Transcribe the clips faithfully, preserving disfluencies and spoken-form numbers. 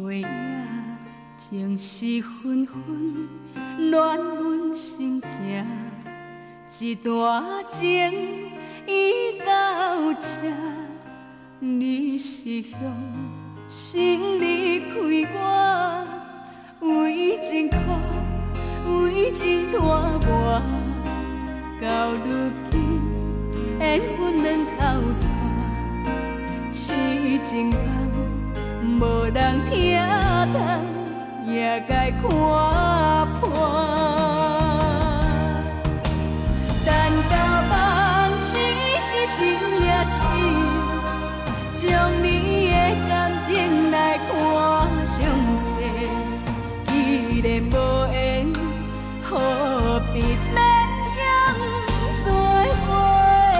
袂赢，情丝纷纷乱阮心情，一段情已到这，你是向心离开我，为情苦，为情拖磨，到如今缘分两头线，痴情梦无人听懂，也该看破。等到梦醒时心也痴，将你的感情来看详细。既然无缘，何必勉强做伙？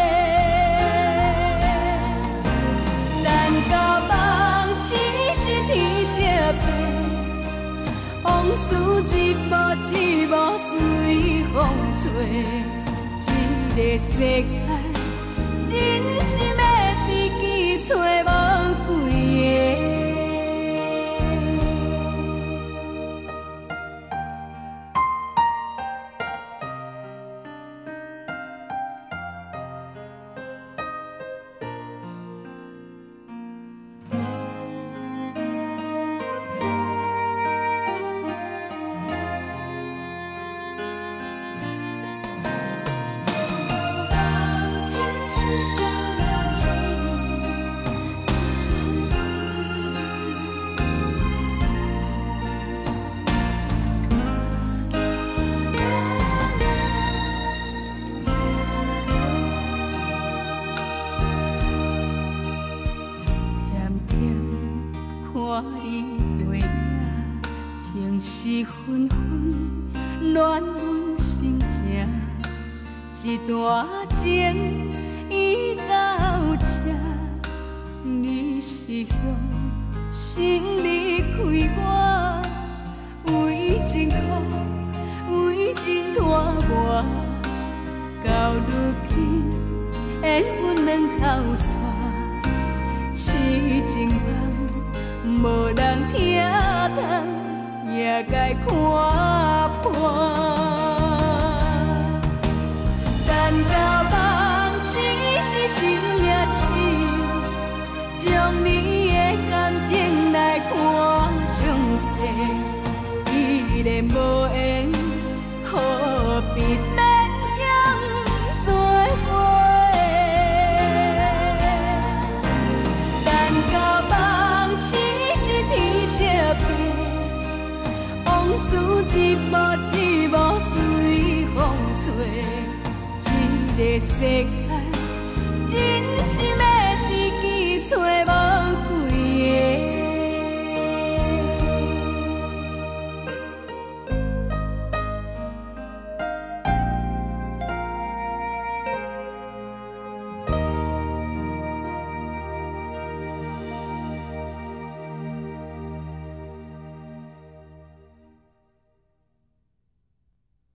等到梦醒时天色变，往事一幕一幕随风吹。这个世界真心要知己找无几个。看伊袂赢，情丝纷纷乱阮心情，一段情已到这，你是向心离开我，为情苦，为情拖磨，到如今缘分两头线，痴情梦。无人听懂，也该看破。等到梦醒时心也痴，将你的感情来看详细。既然无缘，何必勉强做伙？等到梦醒天色变，往事一幕一幕随风吹。这个世界真心的。